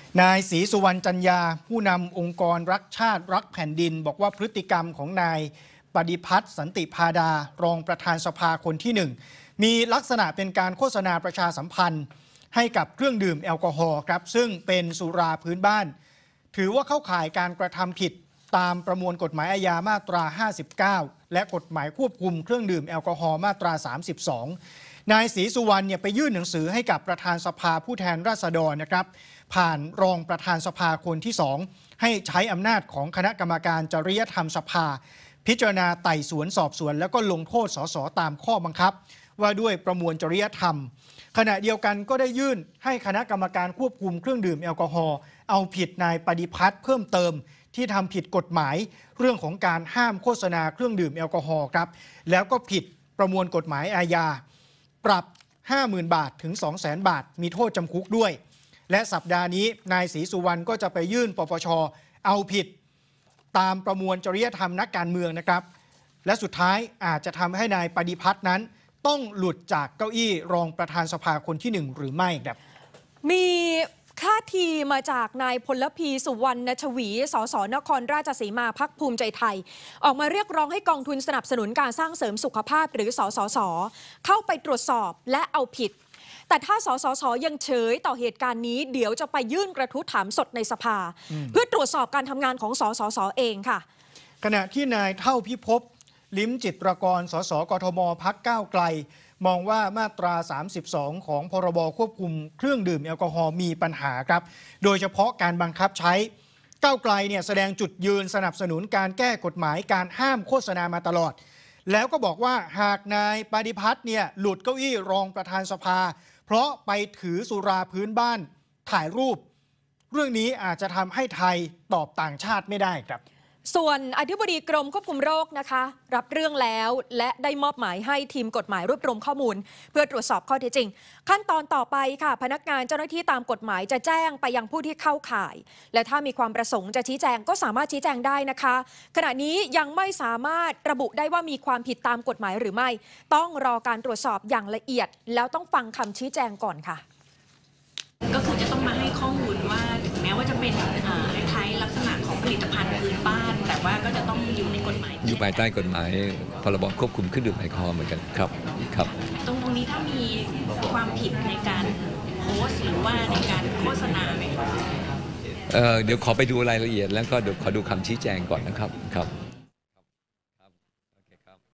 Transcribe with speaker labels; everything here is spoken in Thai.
Speaker 1: นายศรีสุวรรณจันยาผู้นำองค์กรรักชาติรักแผ่นดินบอกว่าพฤติกรรมของนายปฏิพัฒน์สันติพาดารองประธานสภาคนที่1มีลักษณะเป็นการโฆษณาประชาสัมพันธ์ให้กับเครื่องดื่มแอลกอฮอล์ครับซึ่งเป็นสุราพื้นบ้านถือว่าเข้าข่ายการกระทำผิดตามประมวลกฎหมายอาญามาตรา59และกฎหมายควบคุมเครื่องดื่มแอลกอฮอล์มาตรา32นายศรีสุวรรณไปยื่นหนังสือให้กับประธานสภาผู้แทนราษฎรนะครับผ่านรองประธานสภาคนที่2ให้ใช้อำนาจของคณะกรรมการจริยธรรมสภาพิจารณาไต่สวนสอบสวนแล้วก็ลงโทษสสตามข้อบังคับว่าด้วยประมวลจริยธรรมขณะเดียวกันก็ได้ยื่นให้คณะกรรมการควบคุมเครื่องดื่มแอลกอฮอล์เอาผิดนายปฏิพัฒน์เพิ่มเติมที่ทำผิดกฎหมายเรื่องของการห้ามโฆษณาเครื่องดื่มแอลกอฮอล์ครับแล้วก็ผิดประมวลกฎหมายอาญาปรับ 50,000 บาทถึง 200,000 บาทมีโทษจำคุกด้วยและสัปดาห์นี้นายศรีสุวรรณก็จะไปยื่นปปช.เอาผิดตามประมวลจริยธรรมนักการเมืองนะครับและสุดท้ายอาจจะทำให้นายปฏิพัฒน์นั้นต้องหลุดจากเก้าอี้รองประธานสภาคนที่1หรือไม่ครับ
Speaker 2: มีท่าทีมาจากนายพลพีสุวรรณชวีสสนครราชสีมาพรรคภูมิใจไทยออกมาเรียกร้องให้กองทุนสนับสนุนการสร้างเสริมสุขภาพหรือสสส.เข้าไปตรวจสอบและเอาผิดแต่ถ้าสสส.ยังเฉยต่อเหตุการณ์นี้เดี๋ยวจะไปยื่นกระทู้ถามสดในสภาเพื่อตรวจสอบการทำงานของสสส.เองค่ะ
Speaker 1: ขณะที่นายเท่าพิภพลิ้มจิตรกรสสกทมพรรคก้าวไกลมองว่ามาตรา32ของพรบควบคุมเครื่องดื่มแอลกอฮอล์มีปัญหาครับโดยเฉพาะการบังคับใช้ก้าวไกลเนี่ยแสดงจุดยืนสนับสนุนการแก้กฎหมายการห้ามโฆษณามาตลอดแล้วก็บอกว่าหากนายปฏิพัฒน์เนี่ยหลุดเก้าอี้รองประธานสภาเพราะไปถือสุราพื้นบ้านถ่ายรูปเรื่องนี้อาจจะทำให้ไทยตอบต่างชาติไม่ได้ครับ
Speaker 2: ส่วนอธิบดีกรมควบคุมโรคนะคะรับเรื่องแล้วและได้มอบหมายให้ทีมกฎหมายรวบรวมข้อมูลเพื่อตรวจสอบข้อเท็จจริงขั้นตอนต่อไปค่ะพนักงานเจ้าหน้าที่ตามกฎหมายจะแจ้งไปยังผู้ที่เข้าข่ายและถ้ามีความประสงค์จะชี้แจงก็สามารถชี้แจงได้นะคะขณะนี้ยังไม่สามารถระบุได้ว่ามีความผิดตามกฎหมายหรือไม่ต้องรอการตรวจสอบอย่างละเอียดแล้วต้องฟังคำชี้แจงก่อนค่ะ
Speaker 3: ก็คือจะต้องมาให้ข้อมูลว่าถึงแม้ว่าจะเป็นคล้ายลักษณะของผลิตภัณฑ์พื้นบ้านแต่ว่าก็จะต้องอยู่ในกฎหมาย
Speaker 4: อยู่ภายใต้กฎหมายพรบควบคุมเครื่องดื่มแอลกอฮอล์เหมือนกันครับ
Speaker 3: ตรงนี้ถ้ามีความผิดในการโพสต์หรือว่าในการโฆษณาไหม
Speaker 4: เดี๋ยวขอไปดูรายละเอียดแล้วก็เดี๋ยวขอดูคำชี้แจงก่อนนะครับ